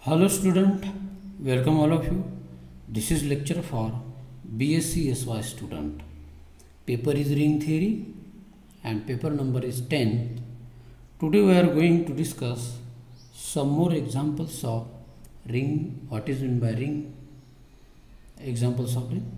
Hello student, welcome all of you. This is lecture for BSc SY student. Paper is ring theory and paper number is 10. Today we are going to discuss some more examples of ring. What is meant by ring? Examples of ring.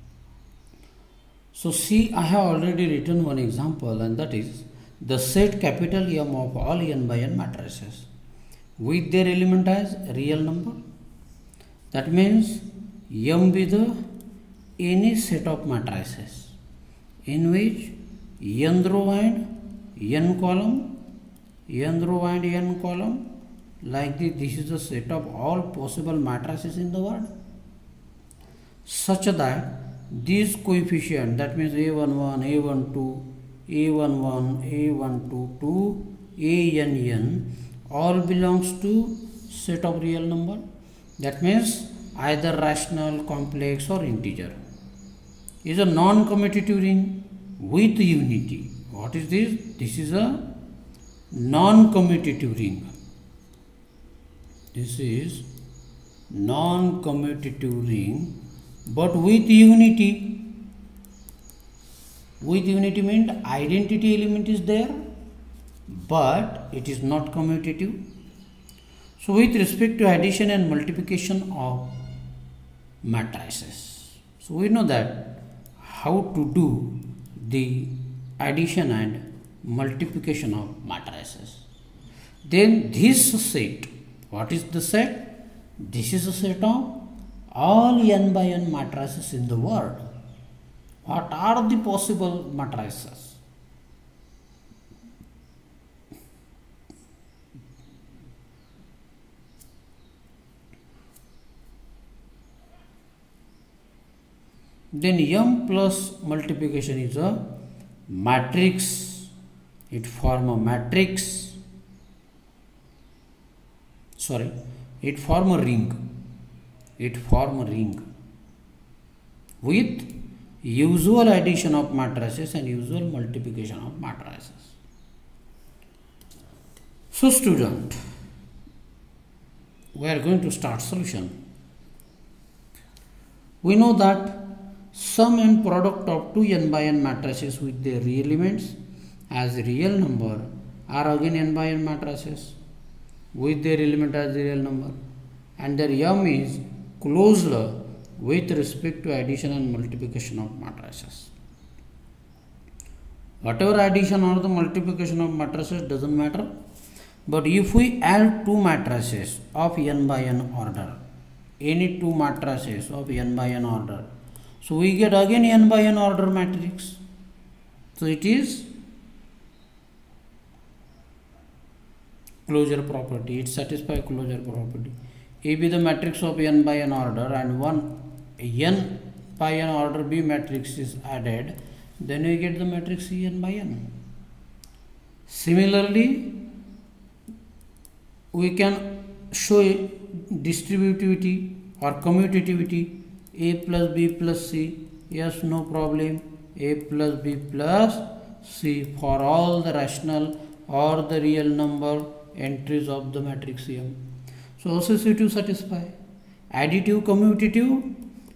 So see, I have already written one example, and that is the set capital M of all n by n matrices with their element as real number. That means M be the any set of matrices in which n row and n column, like this. This is the set of all possible matrices in the world, such that these coefficient, that means a11, a12, a11, a12 to ann, all belongs to set of real number. That means either rational, complex or integer. Is a non-commutative ring with unity. What is this? This is a non-commutative ring. This is non-commutative ring but with unity. With unity means identity element is there, but it is not commutative. So with respect to addition and multiplication of matrices, so we know that how to do the addition and multiplication of matrices. Then this set, what is the set? This is a set of all n by n matrices in the world. What are the possible matrices? Then m plus multiplication is a matrix. It form a matrix. It form a ring. It form a ring with usual addition of matrices and usual multiplication of matrices. So student, we are going to start solution. We know that sum and product of two n by n matrices with their real elements as real number are again n by n matrices with their element as real number, and their m is closed with respect to addition and multiplication of matrices. Whatever addition or the multiplication of matrices doesn't matter, but if we add two matrices of n by n order, any two matrices of n by n order, so we get again n by n order matrix. So it is closure property. It satisfies closure property. A be the matrix of n by n order and one n by n order B matrix is added, then we get the matrix C n by n. Similarly, we can show distributivity or commutativity. A plus B plus C, yes, no problem. A plus B plus C for all the rational or the real number entries of the matrix M. So associative satisfy. Additive commutative,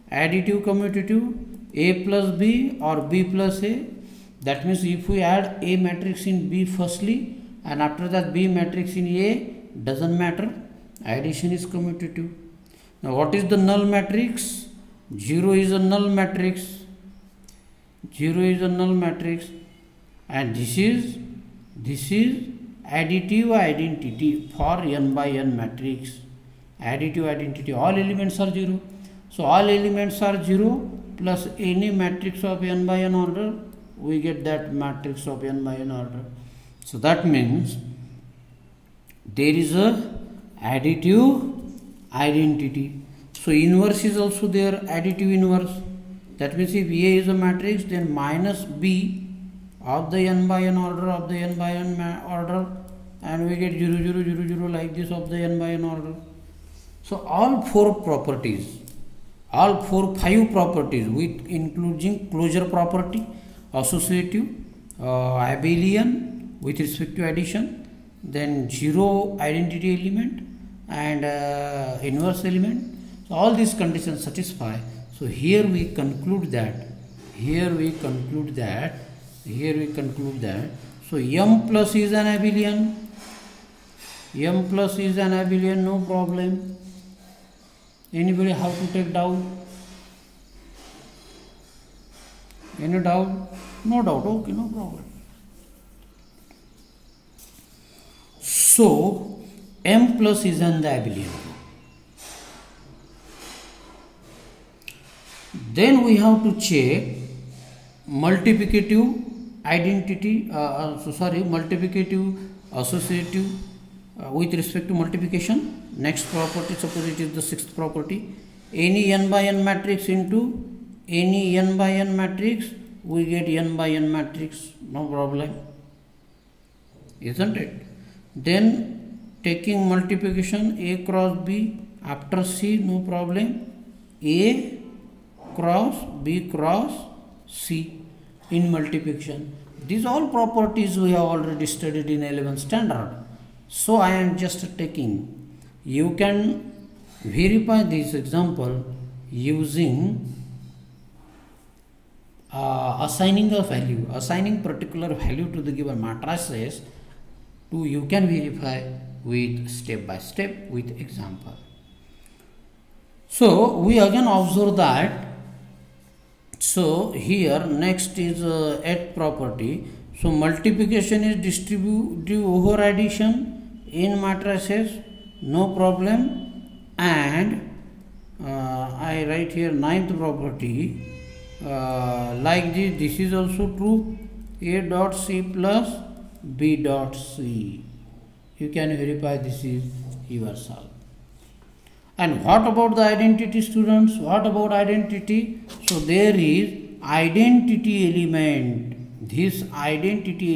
A plus B or B plus A. That means if we add A matrix in B firstly and after that B matrix in A, doesn't matter. Addition is commutative. Now what is the null matrix? 0 is a null matrix. 0 is a null matrix, and this is additive identity for n by n matrix. Additive identity, all elements are 0. So all elements are 0 plus any matrix of n by n order, we get that matrix of n by n order. So that means there is a additive identity. So inverse is also there, additive inverse. That means if A is a matrix, then minus B of the n by n order of the n by n order, and we get 0, 0, 0, 0 like this of the n by n order. So all five properties with including closure property, associative, abelian with respect to addition, then zero identity element, and inverse element. So all these conditions satisfy. So here we conclude that. So M plus is an abelian. No problem. Anybody have to take doubt? Any doubt? No doubt. Okay, no problem. So M plus is an abelian. Then we have to check multiplicative multiplicative associative with respect to multiplication. Next property, suppose it is the sixth property. Any n by n matrix into any n by n matrix, we get n by n matrix, no problem, isn't it? Then taking multiplication A cross B after C, no problem, A cross B cross C in multiplication. These all properties we have already studied in 11th standard. So I am just taking. You can verify this example using assigning particular value to the given matrices. You can verify with step by step with example. So we again observe that. So here next is 8th property. So multiplication is distributive over addition in matrices, no problem. And I write here 9th property, like this is also true. A dot C plus B dot C. You can verify this is yourself. And what about the identity, students? What about identity? So there is identity element. This identity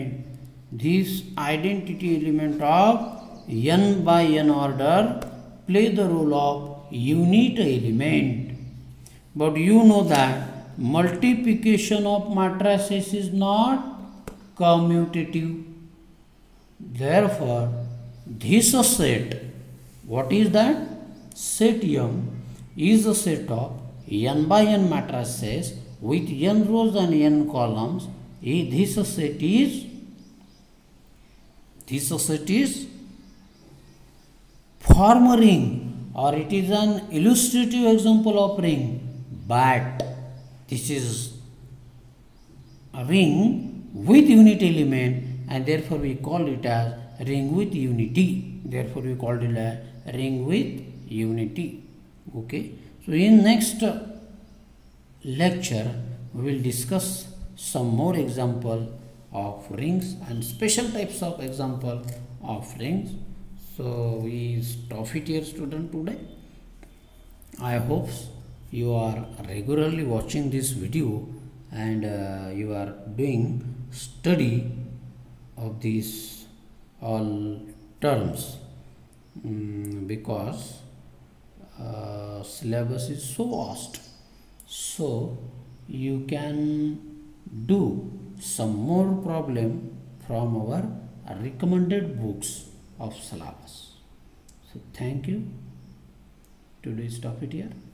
element of n by n order play the role of unit element. But you know that multiplication of matrices is not commutative. Therefore, this set, what is that? Set M is a set of n by n matrices with n rows and n columns. This set is form a ring, or it is an illustrative example of ring, but this is a ring with unit element, and therefore we call it as ring with unity. Therefore we called it a ring with unity. Okay. So in next lecture we will discuss some more example of rings and special types of example of rings. So we stop it here, student, today. I hope you are regularly watching this video and you are doing study of these all terms, because syllabus is so vast. So you can do some more problem from our recommended books of syllabus. So thank you. Today stop it here.